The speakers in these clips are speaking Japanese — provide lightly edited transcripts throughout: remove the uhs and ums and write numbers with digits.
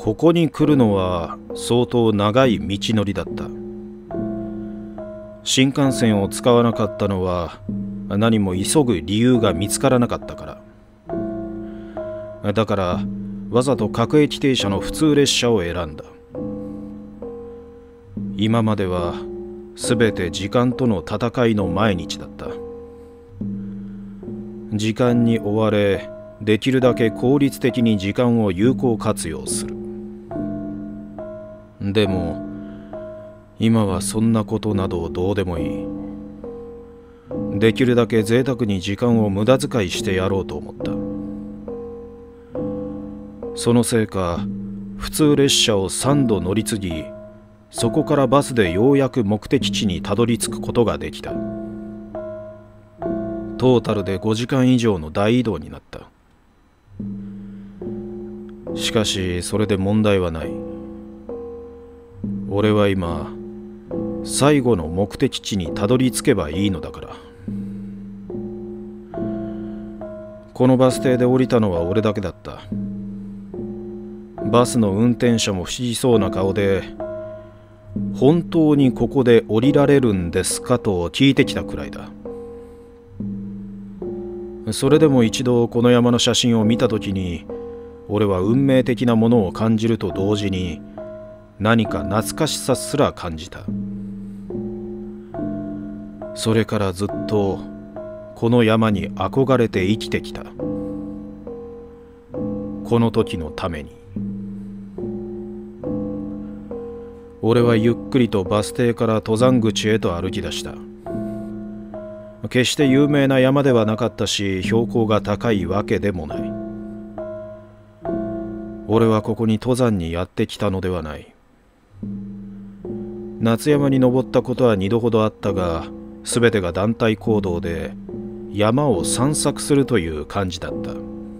ここに来るのは相当長い道のりだった。新幹線を使わなかったのは何も急ぐ理由が見つからなかったから。だからわざと各駅停車の普通列車を選んだ。今まではすべて時間との戦いの毎日だった。時間に追われ、できるだけ効率的に時間を有効活用する。でも今はそんなことなどどうでもいい。できるだけ贅沢に時間を無駄遣いしてやろうと思った。そのせいか普通列車を3度乗り継ぎ、そこからバスでようやく目的地にたどり着くことができた。トータルで5時間以上の大移動になった。しかしそれで問題はない。俺は今最後の目的地にたどり着けばいいのだから。このバス停で降りたのは俺だけだった。バスの運転者も不思議そうな顔で、本当にここで降りられるんですかと聞いてきたくらいだ。それでも一度この山の写真を見たときに、俺は運命的なものを感じると同時に何か懐かしさすら感じた。それからずっとこの山に憧れて生きてきた。この時のために。俺はゆっくりとバス停から登山口へと歩き出した。決して有名な山ではなかったし、標高が高いわけでもない。俺はここに登山にやってきたのではない。夏山に登ったことは2度ほどあったが、すべてが団体行動で山を散策するという感じだった。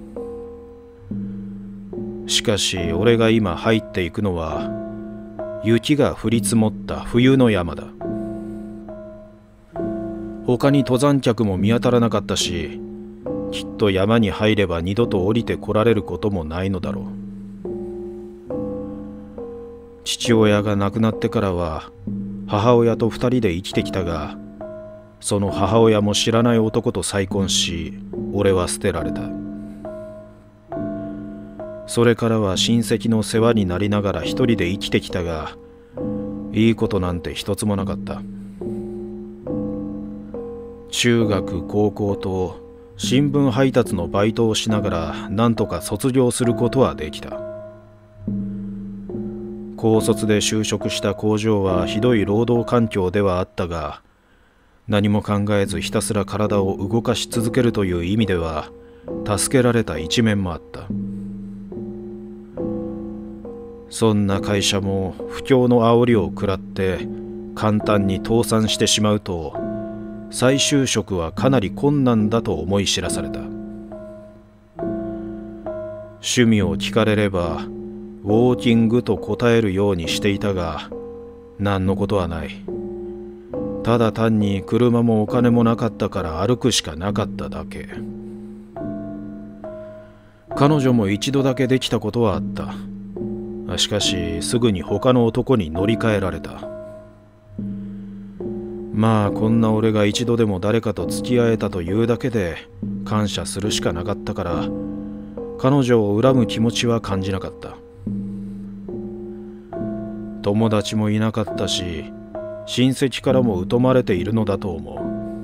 しかし俺が今入っていくのは雪が降り積もった冬の山だ。他に登山客も見当たらなかったし、きっと山に入れば二度と降りてこられることもないのだろう。父親が亡くなってからは母親と2人で生きてきたが、その母親も知らない男と再婚し、俺は捨てられた。それからは親戚の世話になりながら一人で生きてきたが、いいことなんて一つもなかった。中学高校と新聞配達のバイトをしながらなんとか卒業することはできた。高卒で就職した工場はひどい労働環境ではあったが、何も考えずひたすら体を動かし続けるという意味では助けられた一面もあった。そんな会社も不況の煽りを食らって簡単に倒産してしまうと、再就職はかなり困難だと思い知らされた。趣味を聞かれればウォーキングと答えるようにしていたが、何のことはない。ただ単に車もお金もなかったから歩くしかなかっただけ。彼女も一度だけできたことはあった。しかしすぐに他の男に乗り換えられた。まあこんな俺が一度でも誰かと付き合えたというだけで感謝するしかなかったから、彼女を恨む気持ちは感じなかった。友達もいなかったし、親戚からも疎まれているのだと思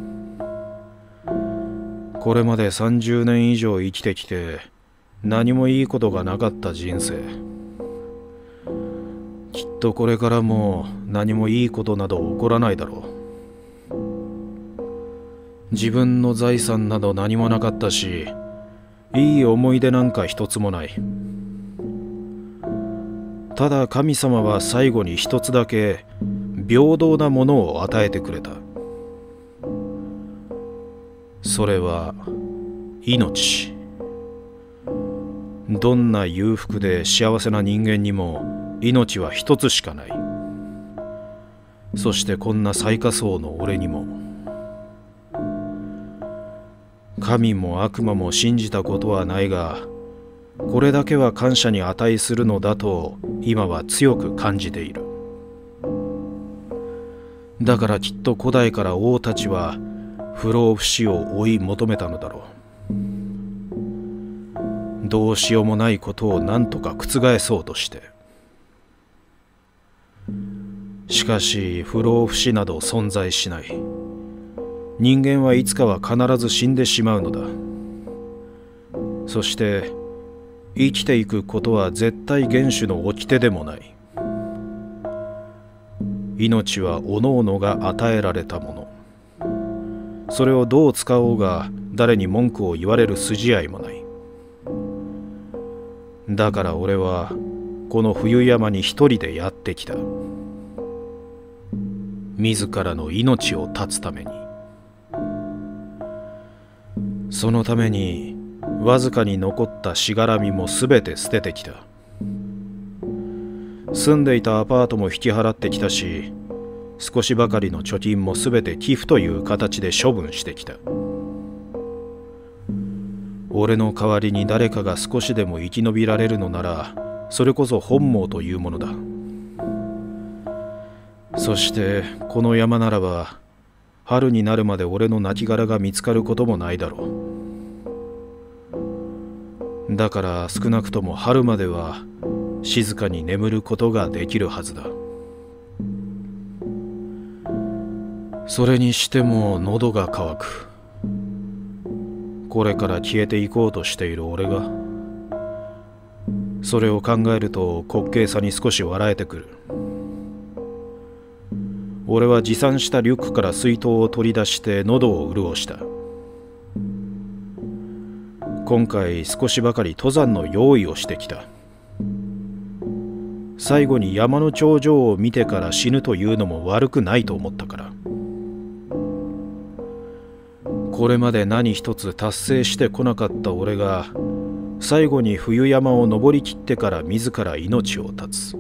う。これまで30年以上生きてきて何もいいことがなかった人生。きっとこれからも何もいいことなど起こらないだろう。自分の財産など何もなかったし、いい思い出なんか一つもない。ただ神様は最後に一つだけ平等なものを与えてくれた。それは命。どんな裕福で幸せな人間にも命は一つしかない。そしてこんな最下層の俺にも。神も悪魔も信じたことはないが、 これだけは感謝に値するのだと今は強く感じている。だからきっと古代から王たちは不老不死を追い求めたのだろう。どうしようもないことを何とか覆そうとして。しかし不老不死など存在しない。人間はいつかは必ず死んでしまうのだ。そして生きていくことは絶対原種の掟でもない。命は各々が与えられたもの。それをどう使おうが誰に文句を言われる筋合いもない。だから俺はこの冬山に一人でやってきた。自らの命を絶つために。そのためにわずかに残ったしがらみもすべて捨ててきた。住んでいたアパートも引き払ってきたし、少しばかりの貯金もすべて寄付という形で処分してきた。俺の代わりに誰かが少しでも生き延びられるのなら、それこそ本望というものだ。そしてこの山ならば春になるまで俺の亡骸が見つかることもないだろう。だから少なくとも春までは静かに眠ることができるはずだ。それにしても喉が渇く。これから消えていこうとしている俺が。それを考えると滑稽さに少し笑えてくる。俺は持参したリュックから水筒を取り出して喉を潤した。今回少しばかり登山の用意をしてきた。最後に山の頂上を見てから死ぬというのも悪くないと思ったから。これまで何一つ達成してこなかった俺が最後に冬山を登りきってから自ら命を絶つ。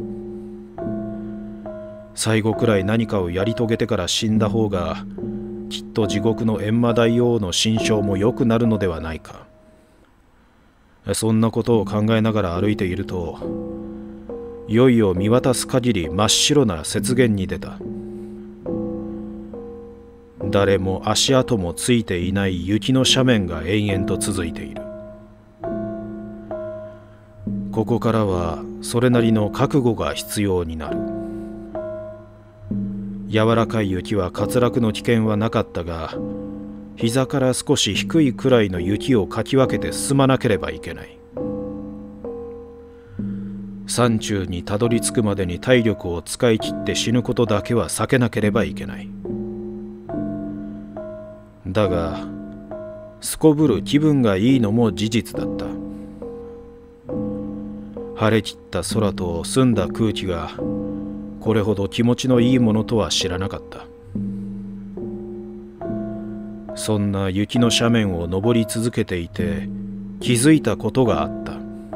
最後くらい何かをやり遂げてから死んだ方がきっと地獄の閻魔大王の心象も良くなるのではないか。そんなことを考えながら歩いていると、いよいよ見渡す限り真っ白な雪原に出た。誰も足跡もついていない雪の斜面が延々と続いている。ここからはそれなりの覚悟が必要になる。柔らかい雪は滑落の危険はなかったが、膝から少し低いくらいの雪をかき分けて進まなければいけない。山中にたどり着くまでに体力を使い切って死ぬことだけは避けなければいけない。だがすこぶる気分がいいのも事実だった。晴れ切った空と澄んだ空気がこれほど気持ちのいいものとは知らなかった。そんな雪の斜面を登り続けていて気づいたことがあった。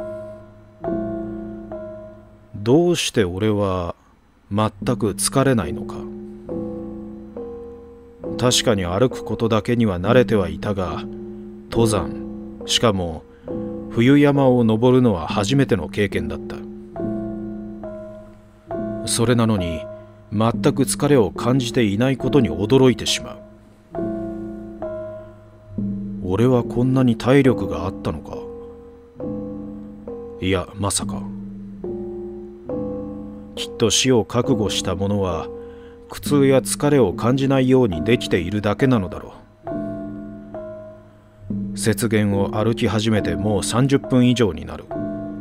どうして俺は全く疲れないのか。確かに歩くことだけには慣れてはいたが、登山、しかも冬山を登るのは初めての経験だった。それなのに全く疲れを感じていないことに驚いてしまう。俺はこんなに体力があったのか。いや、まさか。きっと死を覚悟した者は苦痛や疲れを感じないようにできているだけなのだろう。雪原を歩き始めてもう30分以上になる。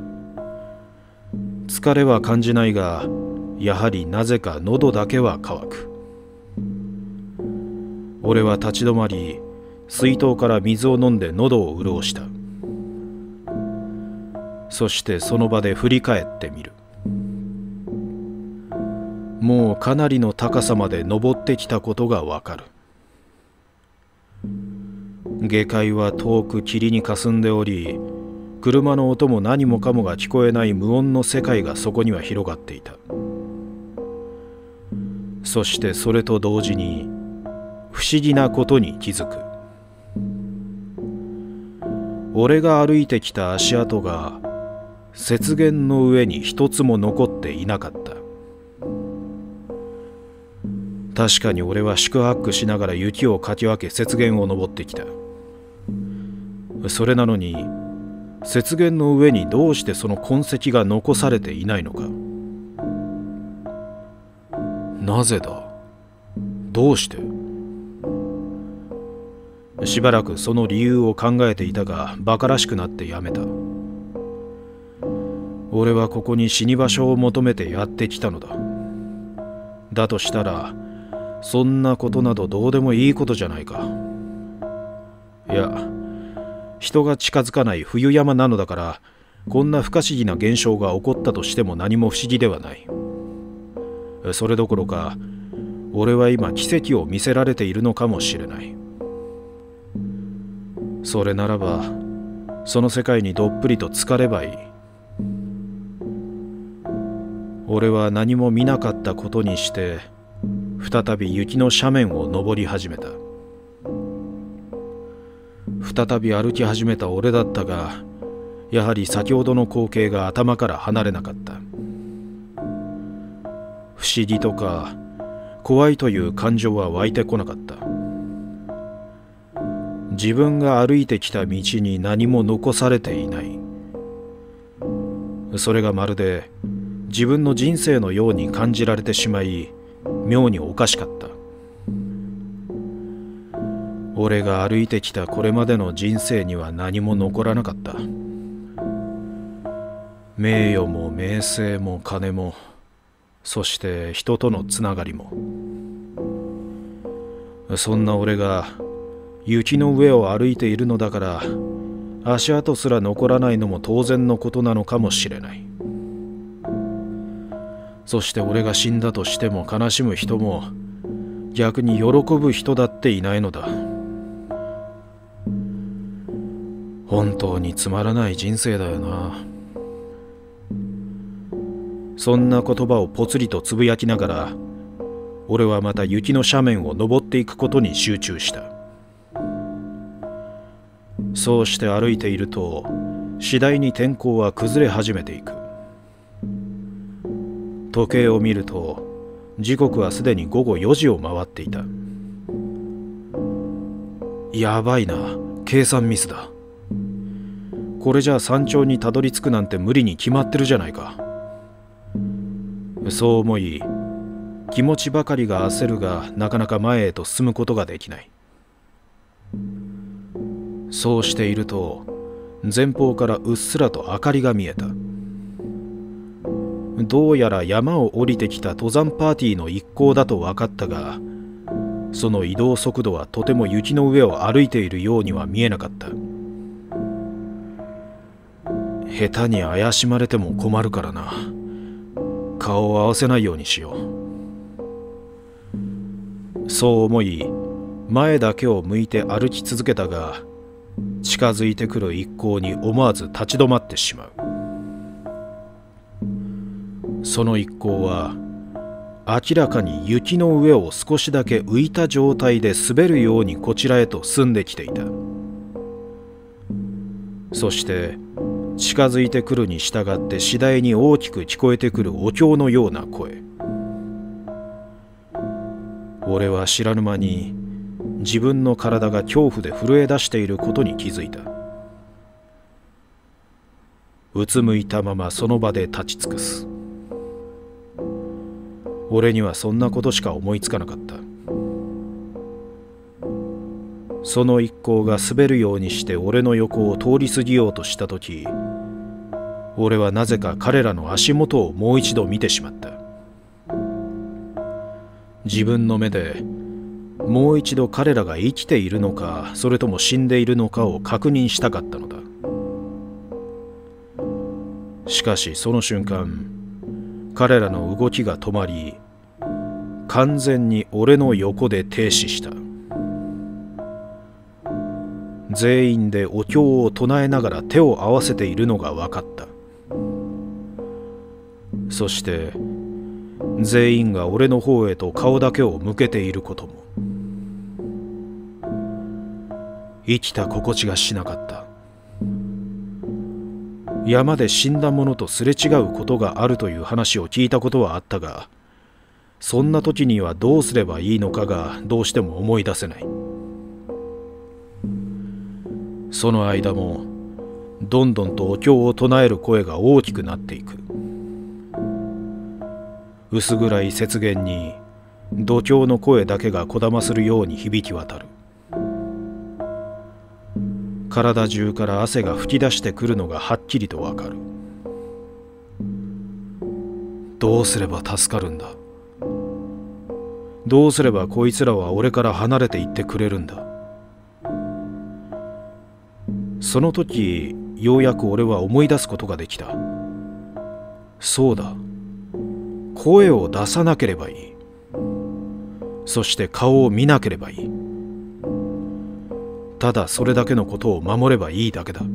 疲れは感じないが、やはりなぜか喉だけは渇く。俺は立ち止まり、水筒から水を飲んで喉を潤した。そしてその場で振り返ってみる。もうかなりの高さまで登ってきたことがわかる。下界は遠く霧に霞んでおり、車の音も何もかもが聞こえない無音の世界がそこには広がっていた。そしてそれと同時に不思議なことに気づく。俺が歩いてきた足跡が雪原の上に一つも残っていなかった。確かに俺は四苦八苦しながら雪をかき分け雪原を登ってきた。それなのに雪原の上にどうしてその痕跡が残されていないのか。なぜだ？どうして？しばらくその理由を考えていたが馬鹿らしくなってやめた。俺はここに死に場所を求めてやってきたのだ。だとしたらそんなことなどどうでもいいことじゃないか。いや、人が近づかない冬山なのだから、こんな不可思議な現象が起こったとしても何も不思議ではない。それどころか、俺は今奇跡を見せられているのかもしれない。それならば、その世界にどっぷりと浸かればいい。俺は何も見なかったことにして、再び雪の斜面を登り始めた。再び歩き始めた俺だったが、やはり先ほどの光景が頭から離れなかった。不思議とか怖いという感情は湧いてこなかった。自分が歩いてきた道に何も残されていない。それがまるで自分の人生のように感じられてしまい、妙におかしかった。俺が歩いてきたこれまでの人生には何も残らなかった。名誉も名声も金も、そして人とのつながりも。そんな俺が雪の上を歩いているのだから、足跡すら残らないのも当然のことなのかもしれない。そして俺が死んだとしても悲しむ人も、逆に喜ぶ人だっていないのだ。本当につまらない人生だよな。そんな言葉をぽつりとつぶやきながら、俺はまた雪の斜面を登っていくことに集中した。そうして歩いていると、次第に天候は崩れ始めていく。時計を見ると、時刻はすでに午後4時を回っていた。やばいな、計算ミスだ。これじゃあ山頂にたどり着くなんて無理に決まってるじゃないか。そう思い、気持ちばかりが焦るが、なかなか前へと進むことができない。そうしていると、前方からうっすらと明かりが見えた。どうやら山を降りてきた登山パーティーの一行だと分かったが、その移動速度はとても雪の上を歩いているようには見えなかった。下手に怪しまれても困るからな。顔を合わせないようにしよう。そう思い、前だけを向いて歩き続けたが、近づいてくる一行に思わず立ち止まってしまう。その一行は明らかに雪の上を少しだけ浮いた状態で滑るようにこちらへと進んできていた。そして近づいてくるに従って次第に大きく聞こえてくるお経のような声。俺は知らぬ間に自分の体が恐怖で震え出していることに気づいた。うつむいたままその場で立ち尽くす。俺にはそんなことしか思いつかなかった。その一行が滑るようにして俺の横を通り過ぎようとしたとき、俺はなぜか彼らの足元をもう一度見てしまった。自分の目でもう一度彼らが生きているのか、それとも死んでいるのかを確認したかったのだ。しかしその瞬間、彼らの動きが止まり、完全に俺の横で停止した。全員でお経を唱えながら手を合わせているのが分かった。そして全員が俺の方へと顔だけを向けていることも。生きた心地がしなかった。 山で死んだ者とすれ違うことがあるという話を聞いたことはあったが、そんな時にはどうすればいいのかがどうしても思い出せない。その間もどんどんとお経を唱える声が大きくなっていく。薄暗い雪原に度胸の声だけがこだまするように響き渡る。体中から汗が噴き出してくるのがはっきりとわかる。どうすれば助かるんだ。どうすればこいつらは俺から離れていってくれるんだ。その時ようやく俺は思い出すことができた。そうだ、声を出さなければいい。そして顔を見なければいい。ただそれだけのことを守ればいいだけだ。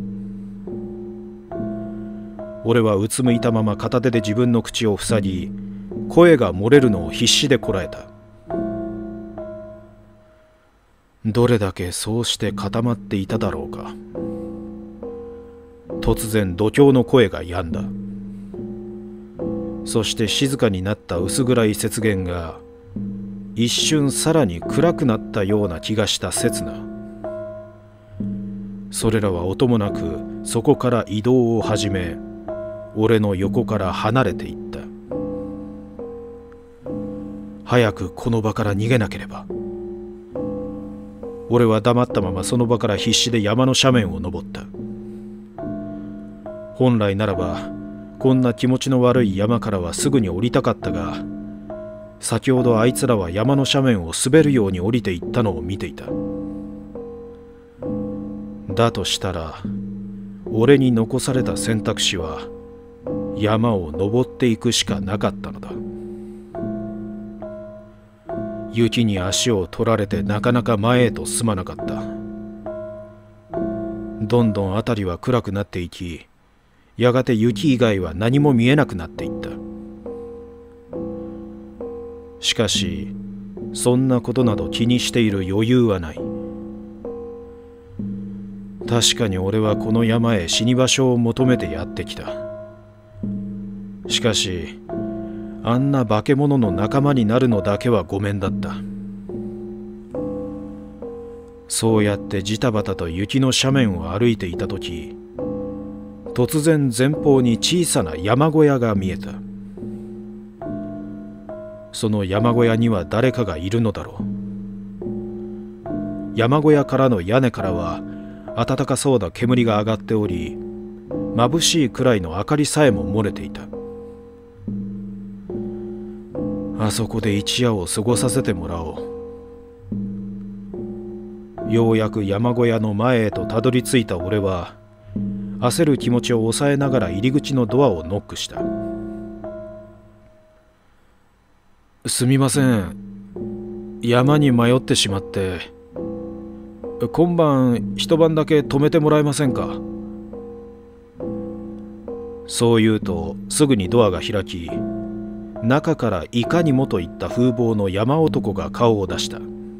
俺はうつむいたまま片手で自分の口を塞ぎ、声が漏れるのを必死でこらえた。どれだけそうして固まっていただろうか。突然度胸の声が止んだ。そして静かになった薄暗い雪原が一瞬さらに暗くなったような気がした刹那、それらは音もなくそこから移動を始め、俺の横から離れていった。早くこの場から逃げなければ。俺は黙ったままその場から必死で山の斜面を登った。本来ならばこんな気持ちの悪い山からはすぐに降りたかったが、先ほどあいつらは山の斜面を滑るように降りていったのを見ていた。だとしたら俺に残された選択肢は山を登っていくしかなかったのだ。雪に足を取られてなかなか前へと進まなかった。どんどん辺りは暗くなっていき、やがて雪以外は何も見えなくなっていった。しかしそんなことなど気にしている余裕はない。確かに俺はこの山へ死に場所を求めてやってきた。しかしあんな化け物の仲間になるのだけはごめんだった。そうやってジタバタと雪の斜面を歩いていた時、突然前方に小さな山小屋が見えた。その山小屋には誰かがいるのだろう。山小屋からの屋根からは暖かそうな煙が上がっており、眩しいくらいの明かりさえも漏れていた。あそこで一夜を過ごさせてもらおう。ようやく山小屋の前へとたどり着いた俺は、焦る気持ちを抑えながら入り口のドアをノックした。すみません、山に迷ってしまって、今晩一晩だけ泊めてもらえませんか。そう言うとすぐにドアが開き、中からいかにもといった風貌の山男が顔を出した。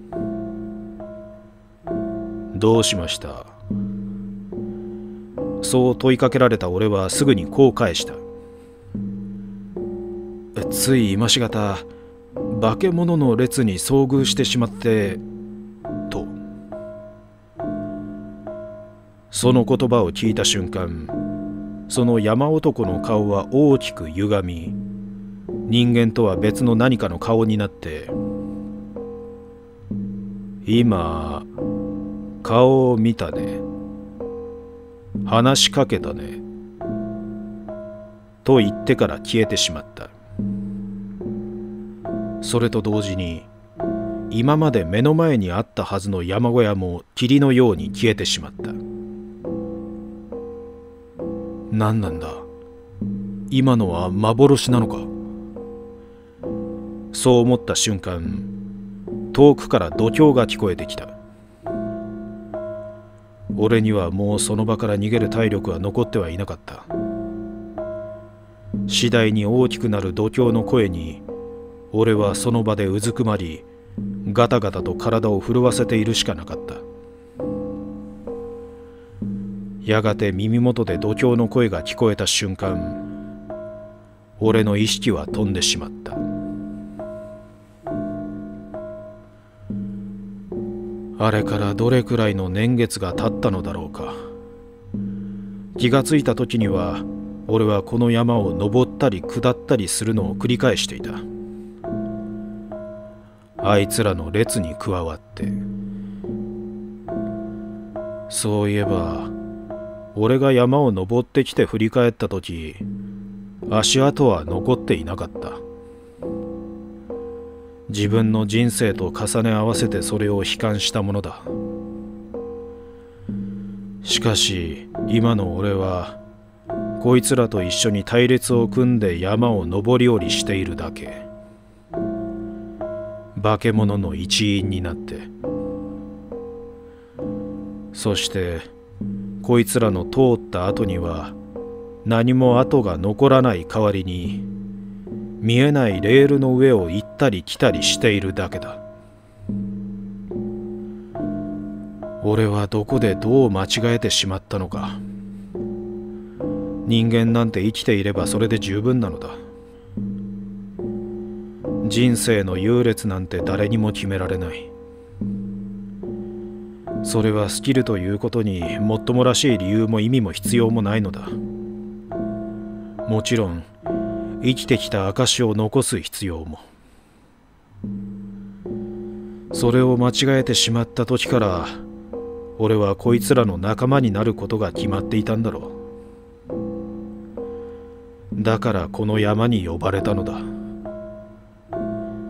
どうしました？そう問いかけられた俺はすぐにこう返した。つい今しがた化け物の列に遭遇してしまってと。その言葉を聞いた瞬間、その山男の顔は大きく歪み、人間とは別の何かの顔になって、今顔を見たね、話しかけたねと言ってから消えてしまった。それと同時に今まで目の前にあったはずの山小屋も霧のように消えてしまった。何なんだ、今のは幻なのか。そう思った瞬間、遠くから度胸が聞こえてきた。俺にはもうその場から逃げる体力は残ってはいなかった。次第に大きくなる度胸の声に、俺はその場でうずくまり、ガタガタと体を震わせているしかなかった。 やがて耳元で度胸の声が聞こえた瞬間、俺の意識は飛んでしまった。あれからどれくらいの年月が経ったのだろうか。気がついた時には俺はこの山を登ったり下ったりするのを繰り返していた。あいつらの列に加わって。そういえば俺が山を登ってきて振り返った時、足跡は残っていなかった。自分の人生と重ね合わせてそれを悲観したものだ。しかし今の俺はこいつらと一緒に隊列を組んで山を登り降りしているだけ。化け物の一員になって。そしてこいつらの通った後には何も跡が残らない代わりに、見えないレールの上を行ったり来たりしているだけだ。俺はどこでどう間違えてしまったのか。人間なんて生きていればそれで十分なのだ。人生の優劣なんて誰にも決められない。それはスキルということにもっともらしい理由も意味も必要もないのだ。もちろん生きてきた証を残す必要も。それを間違えてしまった時から俺はこいつらの仲間になることが決まっていたんだろう。だからこの山に呼ばれたのだ。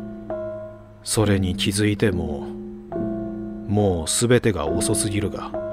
それに気づいても、もうすべてが遅すぎるが。